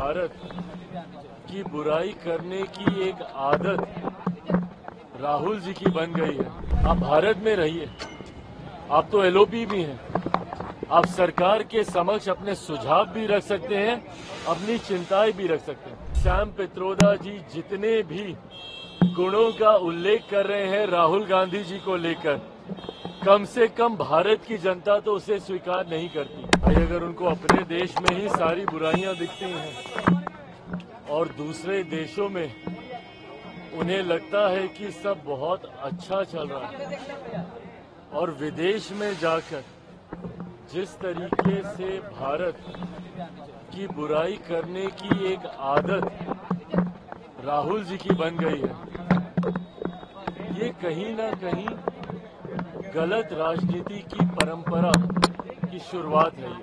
भारत की बुराई करने की एक आदत राहुल जी की बन गई है। आप भारत में रहिए, आप तो एलओपी भी हैं, आप सरकार के समक्ष अपने सुझाव भी रख सकते हैं, अपनी चिंताएं भी रख सकते हैं। सैम पित्रोदा जी जितने भी गुणों का उल्लेख कर रहे हैं राहुल गांधी जी को लेकर, कम से कम भारत की जनता तो उसे स्वीकार नहीं करती। भाई अगर उनको अपने देश में ही सारी बुराइयां दिखती हैं और दूसरे देशों में उन्हें लगता है कि सब बहुत अच्छा चल रहा है और विदेश में जाकर जिस तरीके से भारत की बुराई करने की एक आदत राहुल जी की बन गई है, ये कहीं ना कहीं गलत राजनीति की परंपरा की शुरुआत है।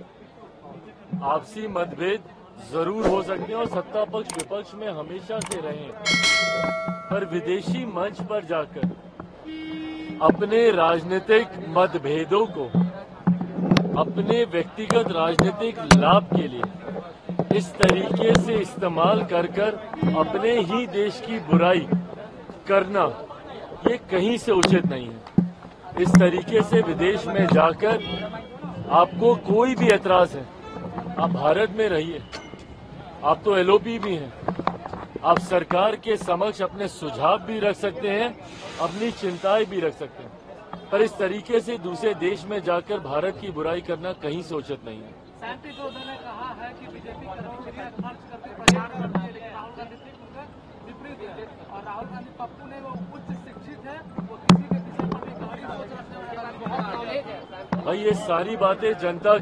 आपसी मतभेद जरूर हो सकते हैं और सत्ता पक्ष विपक्ष में हमेशा से रहे, पर विदेशी मंच पर जाकर अपने राजनीतिक मतभेदों को अपने व्यक्तिगत राजनीतिक लाभ के लिए इस तरीके से इस्तेमाल कर अपने ही देश की बुराई करना, ये कहीं से उचित नहीं है। इस तरीके से विदेश में जाकर आपको कोई भी एतराज है, आप भारत में रहिए, आप तो एलओपी भी हैं, आप सरकार के समक्ष अपने सुझाव भी रख सकते हैं, अपनी चिंताएं भी रख सकते हैं, पर इस तरीके से दूसरे देश में जाकर भारत की बुराई करना कहीं से उचित नहीं है। सैम पित्रोदा ने कहा है कि बीजेपी करोड़ों रुपया खर्च करके प्रचार करती है, लेकिन राहुल गांधी ठीक उनका विपरीत है। और राहुल गांधी पप्पू ने वो उच्च शिक्षित है, वो किसी के विषय पर भी गहरी सोच रखने वाला बहुत नॉलेज है। भाई ये सारी बातें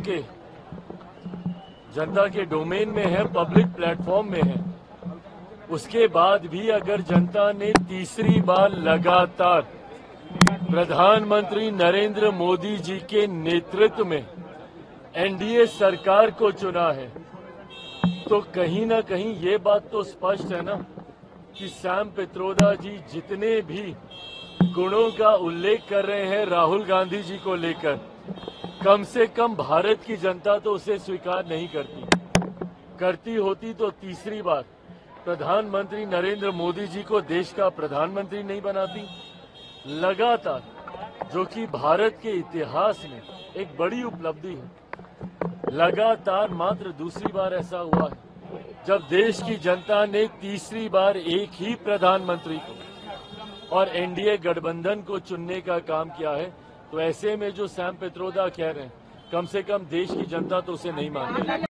जनता के डोमेन में है, पब्लिक प्लेटफॉर्म में है। उसके बाद भी अगर जनता ने तीसरी बार लगातार प्रधानमंत्री नरेंद्र मोदी जी के नेतृत्व में एनडीए सरकार को चुना है, तो कहीं ना कहीं ये बात तो स्पष्ट है ना कि सैम पित्रोदा जी जितने भी गुणों का उल्लेख कर रहे हैं राहुल गांधी जी को लेकर, कम से कम भारत की जनता तो उसे स्वीकार नहीं करती होती तो तीसरी बार प्रधानमंत्री नरेंद्र मोदी जी को देश का प्रधानमंत्री नहीं बनाती। लगातार, जो कि भारत के इतिहास में एक बड़ी उपलब्धि है, लगातार मात्र दूसरी बार ऐसा हुआ है जब देश की जनता ने तीसरी बार एक ही प्रधानमंत्री को और एनडीए गठबंधन को चुनने का काम किया है। तो ऐसे में जो सैम पित्रोदा कह रहे हैं, कम से कम देश की जनता तो उसे नहीं मानती।